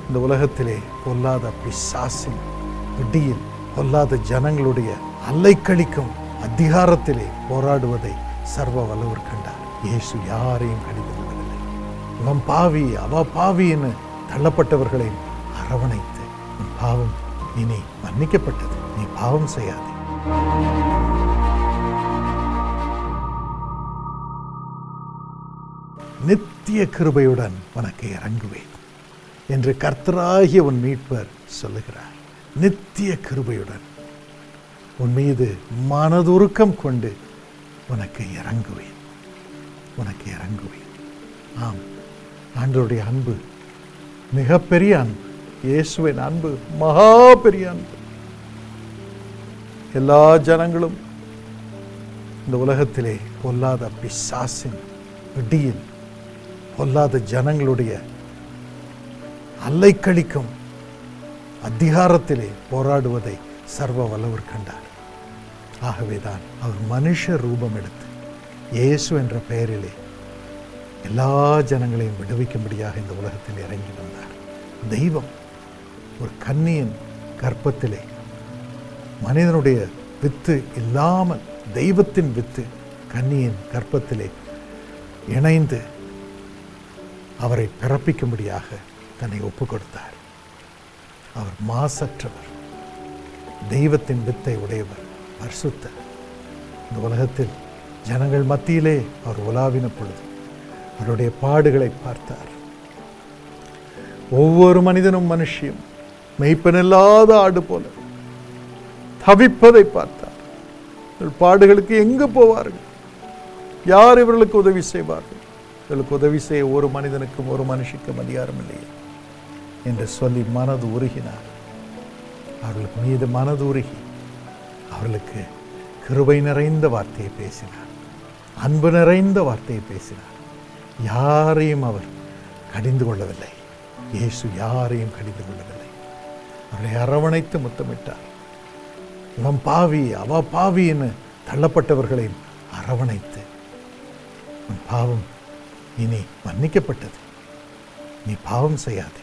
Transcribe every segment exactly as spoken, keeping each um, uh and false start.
இந்த உலகத்திலே பொல்லாத பிசாசின் பிடியில் பொல்லாத ஜனங்களுடைய அல்லைக்கழிக்கும் அதிகாரத்திலே போராடுவதை சர்வ வல்லவர் கண்டார். இயேசு யாரையும் கடிந்து கொள்ளவில்லை. இவன் பாவி அவ பாவின்னு தள்ளப்பட்டவர்களை அரவணைத்து, உன் பாவம் இனி மன்னிக்கப்பட்டது, நீ பாவம் செய்யாதே. நித்திய கிருபையுடன் உனக்கு இறங்குவேன் என்று கர்த்தராகிய உன் மீட்பர் சொல்லுகிறார். நித்திய கிருபையுடன் உன் மீது மனதுருக்கம் கொண்டு உனக்கு இறங்குவேன், உனக்கு இறங்குவேன். ஆம், ஆண்டவருடைய அன்பு மிகப்பெரிய அன்பு. இயேசுவின் அன்பு மகா பெரிய அன்பு. எல்லா ஜனங்களும் இந்த உலகத்திலே பொல்லாத பிசாசின் பிடியில் பொல்லாத ஜனங்களுடைய அல்லைக்கழிக்கும் அதிகாரத்திலே போராடுவதை சர்வ வல்லவர் கண்டார். ஆகவேதான் அவர் மனுஷ ரூபம் எடுத்து இயேசு என்ற பெயரிலே எல்லா ஜனங்களையும் விடுவிக்கும்படியாக இந்த உலகத்தில் இறங்கி வந்தார். தெய்வம் ஒரு கன்னியின் கர்ப்பத்திலே மனிதனுடைய வித்து இல்லாமல் தெய்வத்தின் வித்து கன்னியின் கர்ப்பத்திலே இணைந்து அவரை பிறப்பிக்கும்படியாக தன்னை ஒப்பு கொடுத்தார். அவர் மாசற்றவர், தெய்வத்தின் வித்தை உடையவர், பரிசுத்தர். இந்த உலகத்தில் ஜனங்கள் மத்தியிலே அவர் உலாவின பொழுது அவருடைய பாடுகளை பார்த்தார். ஒவ்வொரு மனிதனும் மனுஷியும் மெய்ப்பனில்லாத ஆடு போல தவிப்பதை பார்த்தார். பாடுகளுக்கு எங்கு போவார்கள்? யார் இவர்களுக்கு உதவி செய்வார்கள்? இவர்களுக்கு உதவி செய்ய ஒரு மனிதனுக்கும் ஒரு மனுஷிக்கும் அதிகாரம் இல்லையே என்று சொல்லி மனது உருகினார். அவர்களுக்கு மீது மனது உருகி அவர்களுக்கு கிருபை நிறைந்த வார்த்தையை பேசினார், அன்பு நிறைந்த வார்த்தையை பேசினார். யாரையும் அவர் கடிந்து கொள்ளவில்லை. இயேசு யாரையும் கடிந்து கொள்ளவில்லை. அவரை அரவணைத்து முத்தமிட்டார். இவன் பாவி அவ பாவின்னு தள்ளப்பட்டவர்களையும் அரவணைத்து, உன் பாவம் இனி மன்னிக்கப்பட்டது, நீ பாவம் செய்யாதே,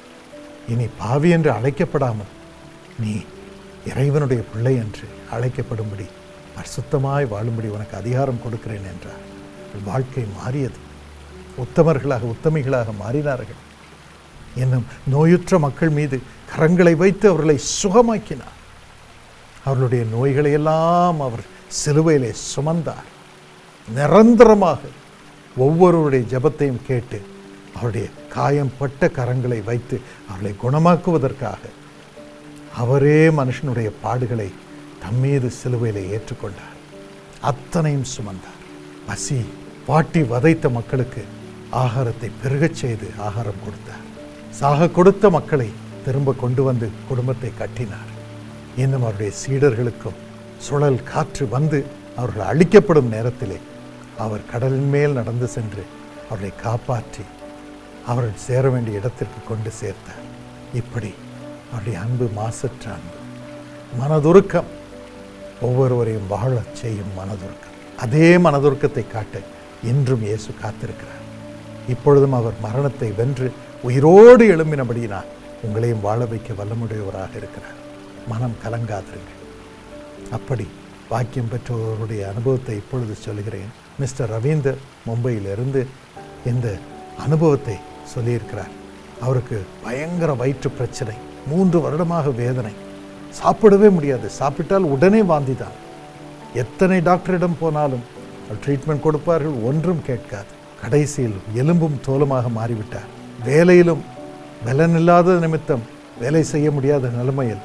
இனி பாவி என்று அழைக்கப்படாமல் நீ இறைவனுடைய பிள்ளை என்று அழைக்கப்படும்படி பரிசுத்தமாய் வாழும்படி உனக்கு அதிகாரம் கொடுக்கிறேன் என்றார். வாழ்க்கை மாறியது. உத்தமர்களாக உத்தமிகளாக மாறினார்கள். இன்னும் நோயுற்ற மக்கள் மீது கரங்களை வைத்து அவர்களை சுகமாக்கினார். அவர்களுடைய நோய்களை எல்லாம் அவர் சிலுவையிலே சுமந்தார். நிரந்தரமாக ஒவ்வொருவருடைய ஜெபத்தையும் கேட்டு அவருடைய காயம் பட்ட கரங்களை வைத்து அவர்களை குணமாக்குவதற்காக அவரே மனுஷனுடைய பாடுகளை தம்மீது சிலுவையிலே ஏற்றுக்கொண்டார். அத்தனையும் சுமந்தார். பசி பாட்டி வதைத்த மக்களுக்கு ஆகாரத்தை பெருகச் செய்து ஆகாரம் கொடுத்தார். சாக கொடுத்த மக்களை திரும்ப கொண்டு வந்து குடும்பத்தை கட்டினார். இன்னும் அவருடைய சீடர்களுக்கும் சுழல் காற்று வந்து அவர்கள் அழிக்கப்படும் நேரத்திலே அவர் கடலின் மேல் நடந்து சென்று அவர்களை காப்பாற்றி அவர்கள் சேர வேண்டிய இடத்திற்கு கொண்டு சேர்த்தார். இப்படி அவருடைய அன்பு மாசற்ற அன்பு, மனதுருக்கம், ஒவ்வொருவரையும் வாழச் செய்யும் மனதுருக்கம். அதே மனதுருக்கத்தை காட்ட இன்றும் இயேசு காத்திருக்கிறார். இப்பொழுதும் அவர் மரணத்தை வென்று உயிரோடு எழும்பினபடியினால் உங்களையும் வாழ வைக்க வல்லமுடையவராக இருக்கிறார். மனம் கலங்காதிருங்கள். அப்படி வாக்கியம் பெற்றவருடைய அனுபவத்தை இப்பொழுது சொல்கிறேன். மிஸ்டர் ரவீந்தர் மும்பையிலிருந்து இந்த அனுபவத்தை சொல்லியிருக்கிறார். அவருக்கு பயங்கர வயிற்று பிரச்சனை, மூன்று வருடமாக வேதனை, சாப்பிடவே முடியாது, சாப்பிட்டால் உடனே வாந்தி தான். எத்தனை டாக்டரிடம் போனாலும் ட்ரீட்மெண்ட் கொடுப்பார்கள், ஒன்றும் கேட்காது. கடைசியில் எலும்பும் தோலுமாக மாறிவிட்டார். வேலையிலும் பலனில்லாத நிமித்தம் வேலை செய்ய முடியாத நிலைமையில்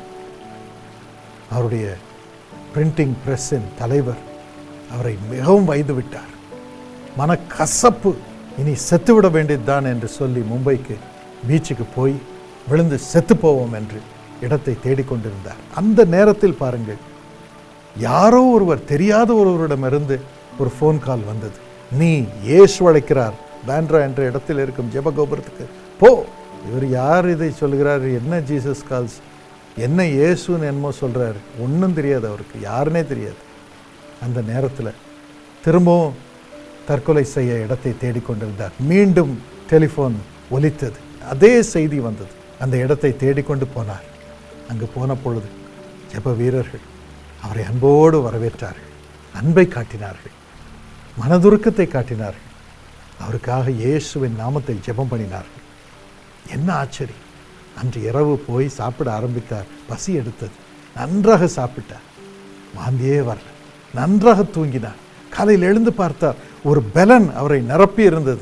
அவருடைய பிரிண்டிங் பிரஸ்ஸின் தலைவர் அவரை மிகவும் வைத்து விட்டார். மனக்கசப்பு, இனி செத்துவிட வேண்டியதுதான் என்று சொல்லி மும்பைக்கு பீச்சுக்கு போய் விழுந்து செத்து போவோம் என்று இடத்தை தேடிக்கொண்டிருந்தார். அந்த நேரத்தில் பாருங்கள், யாரோ ஒருவர், தெரியாத ஒருவரிடமிருந்து ஒரு ஃபோன் கால் வந்தது. நீ இயேசு அழைக்கிறார், பேண்ட்ரா என்ற இடத்தில் இருக்கும் ஜெபகோபுரத்துக்கு போ. இவர் யார் இதை சொல்கிறார்? என்ன ஜீசஸ் கால்ஸ், என்ன இயேசுன்னு என்னமோ சொல்கிறார். ஒன்றும் தெரியாது அவருக்கு, யாருன்னே தெரியாது. அந்த நேரத்தில் திரும்பவும் தற்கொலை செய்ய இடத்தை தேடிக்கொண்டிருந்தார். மீண்டும் டெலிஃபோன் ஒலித்தது. அதே செய்தி வந்தது. அந்த இடத்தை தேடிக்கொண்டு போனார். அங்கு போன பொழுது ஜெப வீரர்கள் அவரை அன்போடு வரவேற்றார்கள், அன்பை காட்டினார்கள், மனதுருக்கத்தை காட்டினார்கள். அவருக்காக இயேசுவின் நாமத்தில் ஜெபம் பண்ணினார்கள். என்ன ஆச்சரியம்! அன்று இரவு போய் சாப்பிட ஆரம்பித்தார். பசி எடுத்தது. நன்றாக சாப்பிட்டார். வாந்தியே வரல. நன்றாக தூங்கினார். காலையில் எழுந்து பார்த்தார். ஒரு பலன் அவரை நிரப்பி இருந்தது.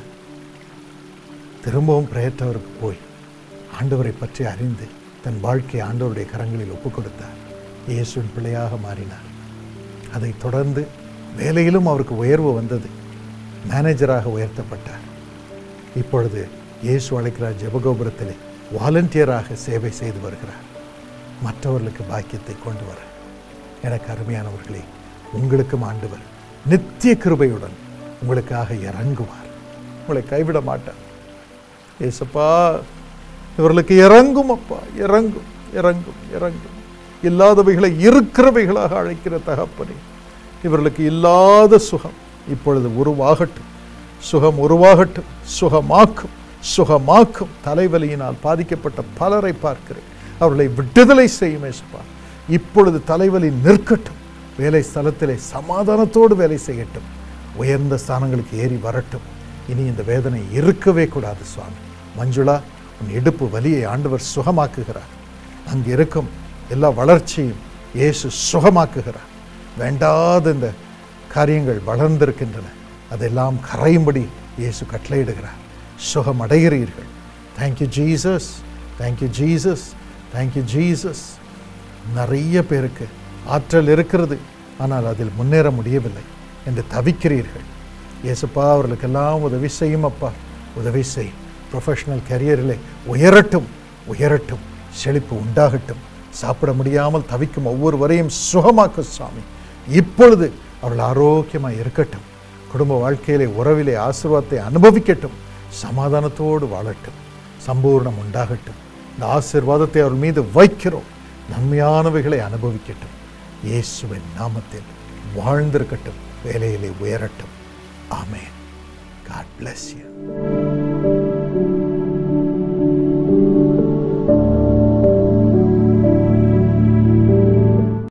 திரும்பவும் பிரயற்றவருக்கு போய் ஆண்டவரை பற்றி அறிந்து தன் வாழ்க்கை ஆண்டவருடைய கரங்களில் ஒப்புக் கொடுத்தார். இயேசுவின் பிள்ளையாக மாறினார். அதை தொடர்ந்து வேலையிலும் அவருக்கு உயர்வு வந்தது. மேனேஜராக உயர்த்தப்பட்டார். இப்பொழுது இயேசு அழைக்கிறார் ஜெபகோபுரத்திலே வாலண்டியராக சேவை செய்து வருகிறார். மற்றவர்களுக்கு பாக்கியத்தை கொண்டு வர. எனக்கு அருமையானவர்களே, உங்களுக்கும் ஆண்டவர் நித்திய கிருபையுடன் உங்களுக்காக இறங்குவார். உங்களை கைவிட மாட்டார். ஏசப்பா, இவர்களுக்கு இறங்கும் அப்பா, இறங்கும் இறங்கும் இறங்கும். இல்லாதவைகளை இருக்கிறவைகளாக அழைக்கிற தகப்பனே, இவர்களுக்கு இல்லாத சுகம் இப்பொழுது உருவாகட்டும். சுகம் உருவாகட்டும். சுகமாக்கும் சுகமாக்கும். தலைவலியினால் பாதிக்கப்பட்ட பலரை பார்க்கிறேன். அவர்களை விடுதலை செய்யும் ஏசப்பா. இப்பொழுது தலைவலி நிற்கட்டும். வேலை ஸ்தலத்திலே சமாதானத்தோடு வேலை செய்யட்டும். உயர்ந்த ஸ்தானங்களுக்கு ஏறி வரட்டும். இனி இந்த வேதனை இருக்கவே கூடாது சுவாமி. மஞ்சுளா, உன் இடுப்பு வலியை ஆண்டவர் சுகமாக்குகிறார். அங்கு இருக்கும் எல்லா வளர்ச்சியும் இயேசு சுகமாக்குகிறார். வேண்டாத இந்த காரியங்கள் வளர்ந்திருக்கின்றன, அதெல்லாம் கரையும்படி இயேசு கட்டளையிடுகிறார். சுகம் அடைகிறீர்கள். Thank you Jesus, thank you Jesus, thank you Jesus. நிறைய பேருக்கு ஆற்றல் இருக்கிறது, ஆனால் அதில் முன்னேற முடியவில்லை என்று தவிக்கிறீர்கள். இயேசுப்பா, அவர்களுக்கெல்லாம் உதவி செய்யும் அப்பா, உதவி செய். ப்ரொஃபஷனல் கரியரிலே உயரட்டும் உயரட்டும். செழிப்பு உண்டாகட்டும். சாப்பிட முடியாமல் தவிக்கும் ஒவ்வொருவரையும் சுகமாக்கும் சுவாமி. இப்பொழுது அவர்கள் ஆரோக்கியமாக இருக்கட்டும். குடும்ப வாழ்க்கையிலே உறவிலே ஆசீர்வாதத்தை அனுபவிக்கட்டும். சமாதானத்தோடு வாழட்டும். சம்பூர்ணம் உண்டாகட்டும். இந்த ஆசீர்வாதத்தை அவர்கள் மீது வைக்கிறோம். நன்மையானவைகளை அனுபவிக்கட்டும். இயேசுவின் நாமத்தில் வாழ்ந்திருக்கட்டும். வேலையிலே உயரட்டும். ஆமென். God bless you.